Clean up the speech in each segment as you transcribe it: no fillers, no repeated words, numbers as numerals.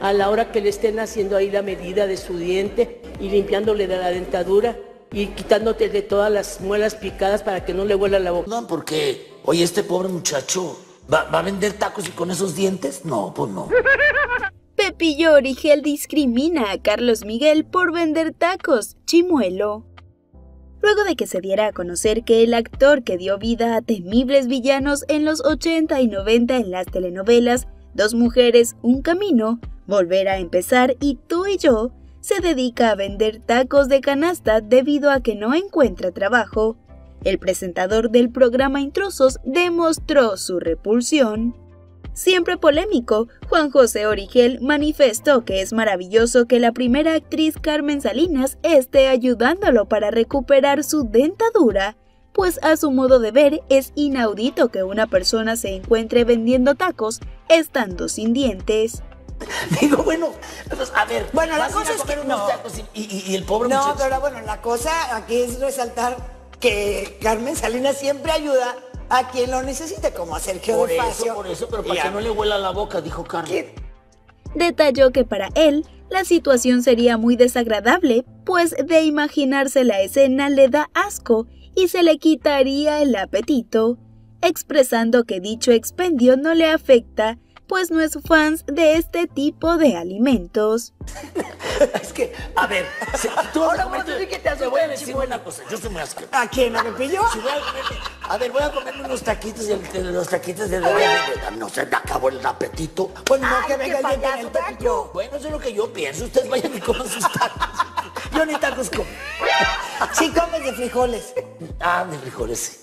a la hora que le estén haciendo ahí la medida de su diente y limpiándole de la dentadura y quitándote de todas las muelas picadas para que no le huela la boca. No, porque, oye, este pobre muchacho, ¿va a vender tacos y con esos dientes? No, pues no. Pepillo Origel discrimina a Carlos Miguel por vender tacos, chimuelo. Luego de que se diera a conocer que el actor que dio vida a temibles villanos en los 80 y 90 en las telenovelas Dos mujeres, un camino, Volver a empezar y Tú y yo, se dedica a vender tacos de canasta debido a que no encuentra trabajo, el presentador del programa Intrusos demostró su repulsión. Siempre polémico, Juan José Origel manifestó que es maravilloso que la primera actriz Carmen Salinas esté ayudándolo para recuperar su dentadura, pues a su modo de ver es inaudito que una persona se encuentre vendiendo tacos estando sin dientes. Digo, bueno, pues, a ver, bueno, la cosa es que unos tacos y el pobre no, muchacho. pero bueno, la cosa aquí es resaltar que Carmen Salinas siempre ayuda a quien lo necesite, como a Sergio de Facio. Por eso, pero para que no le huela la boca, dijo Carmen. Detalló que para él, la situación sería muy desagradable, pues de imaginarse la escena le da asco y se le quitaría el apetito, expresando que dicho expendio no le afecta, pues no es fan de este tipo de alimentos. Es que, a ver, si tú ahora vamos a decir que te voy a decir una cosa, yo soy muy asqueroso. ¿A quién? ¿A Pepillo? Si voy a comerme unos taquitos y los taquitos de no se me acabó el apetito. Bueno, no, Ay, que venga qué alguien con payaso, el Pepillo. Bueno, eso es lo que yo pienso. Ustedes vayan y coman sus tacos. Yo ni tacos como. Sí comes de frijoles. Ah, de frijoles, sí.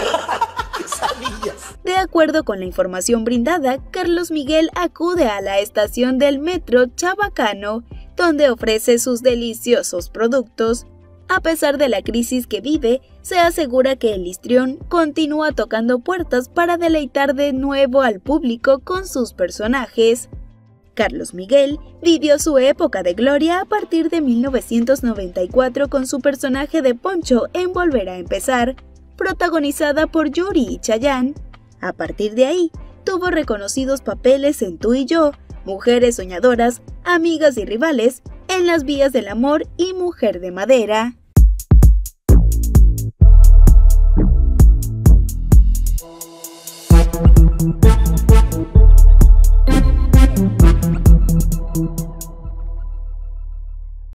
Quesadillas. De acuerdo con la información brindada, Carlos Miguel acude a la estación del metro Chabacano, donde ofrece sus deliciosos productos. A pesar de la crisis que vive, se asegura que el histrión continúa tocando puertas para deleitar de nuevo al público con sus personajes. Carlos Miguel vivió su época de gloria a partir de 1994 con su personaje de Poncho en Volver a empezar, protagonizada por Yuri y Chayanne. A partir de ahí, tuvo reconocidos papeles en Tú y yo, Mujeres soñadoras, Amigas y rivales, En las vías del amor y Mujer de madera.